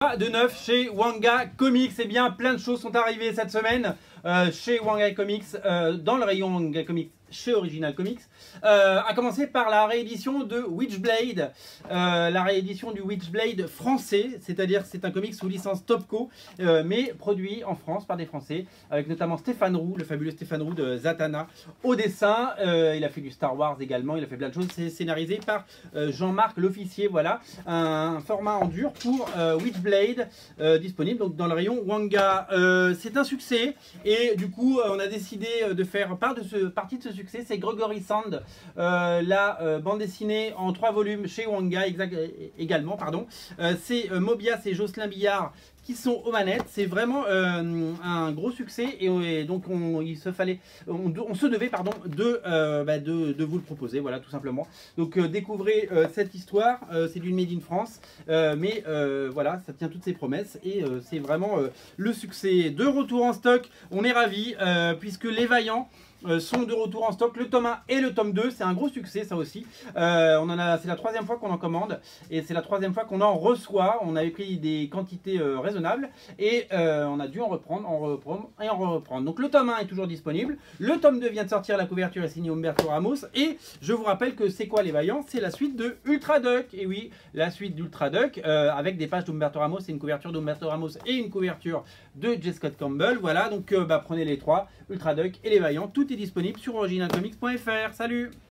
De neuf chez Wanga Comics, et bien plein de choses sont arrivées cette semaine chez Wanga Comics, dans le rayon Wanga Comics chez Original Comics, à commencer par la réédition de Witchblade, la réédition du Witchblade français, c'est-à-dire c'est un comics sous licence Topco, mais produit en France par des Français, avec notamment Stéphane Roux, le fabuleux Stéphane Roux de Zatanna au dessin. Il a fait du Star Wars également, il a fait plein de choses. C'est scénarisé par Jean-Marc l'officier. Voilà, un format en dur pour Witchblade, disponible donc dans le rayon Wanga. C'est un succès, et du coup on a décidé de faire partie de ce succès. C'est Gregory Sand, la bande dessinée en 3 volumes chez Wanga également. C'est Mobias et Jocelyn Billard qui sont aux manettes. C'est vraiment un gros succès, et donc on se devait de vous le proposer, voilà, tout simplement. Donc découvrez cette histoire. C'est d'une Made in France, mais voilà, ça tient toutes ses promesses, et c'est vraiment le succès. De retour en stock, on est ravis, puisque Les Vaillants sont de retour en stock, le tome 1 et le tome 2. C'est un gros succès, ça aussi. C'est la 3e fois qu'on en commande, et c'est la 3e fois qu'on en reçoit. On avait pris des quantités raisonnables, et on a dû en reprendre. Donc le tome 1 est toujours disponible, le tome 2 vient de sortir, la couverture est signée Humberto Ramos, et je vous rappelle que c'est quoi Les Vaillants? C'est la suite de Ultra Duck, et oui, la suite d'Ultra Duck, avec des pages d'Humberto Ramos, et une couverture d'Humberto Ramos et une couverture de J. Scott Campbell. Voilà, donc prenez les trois, Ultra Duck et Les Vaillants. Tout est disponible sur originalcomics.fr. Salut!